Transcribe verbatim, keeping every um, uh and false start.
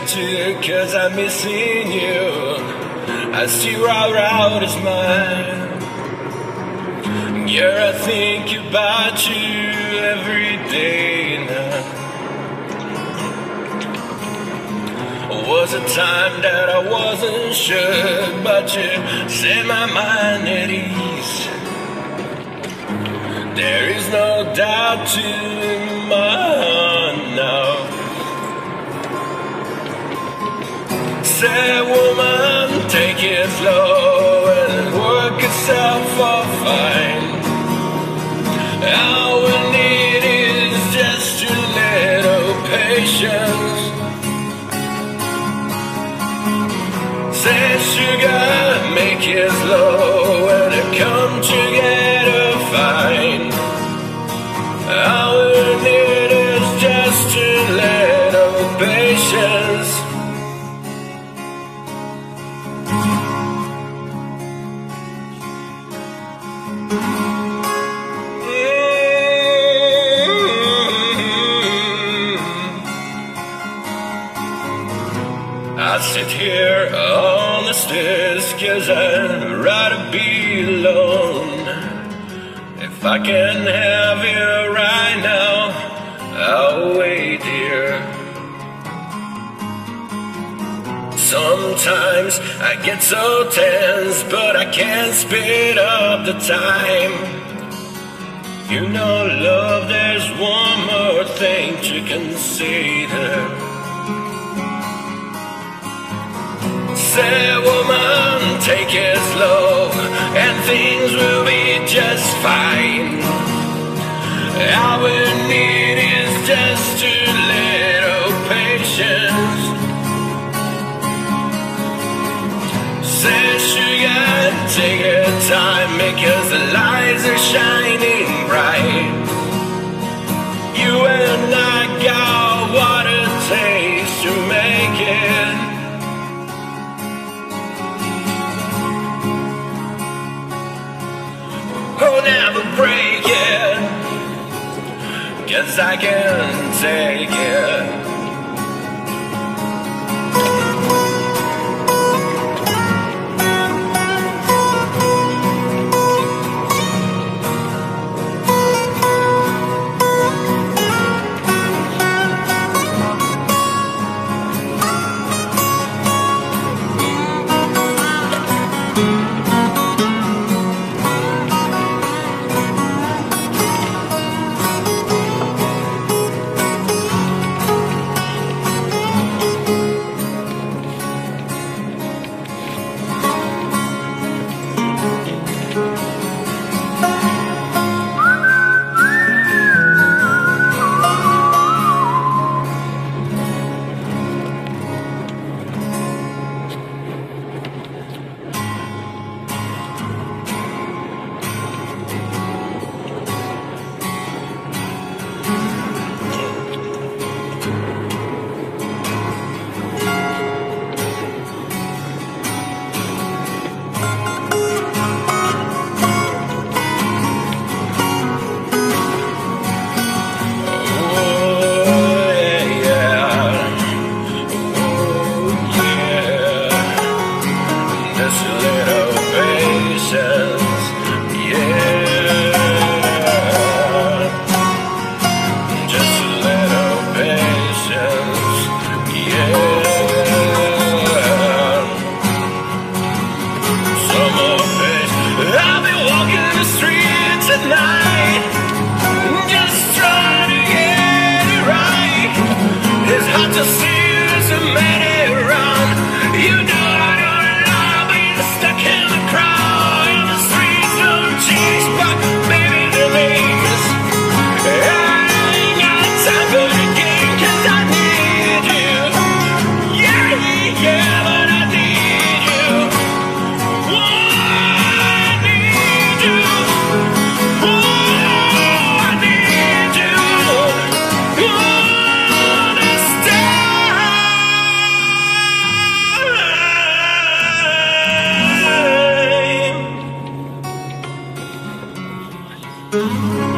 too, cause I'm missing you. I see right out is mine. Yeah, I think about you every day now. Was a time that I wasn't sure, but you set my mind at ease. There is no doubt to my heart now. Say, woman, take it slow and work yourself off fine. All we need is just a little patience. Say, sugar, make it slow and come together fine. All we need is just a little patience. I sit here on the stairs, cause I'd rather be alone. If I can have you right now, I'll wait here. Sometimes I get so tense, but I can't speed up the time. You know, love, there's one more thing to consider. Say, woman, take it slow and things will be just fine. All we need is just a little patience. Say, sugar, take your time, because the lights are shining bright. You and I got what it takes to make it. Oh, never break it, cause I can't take it. Thank you.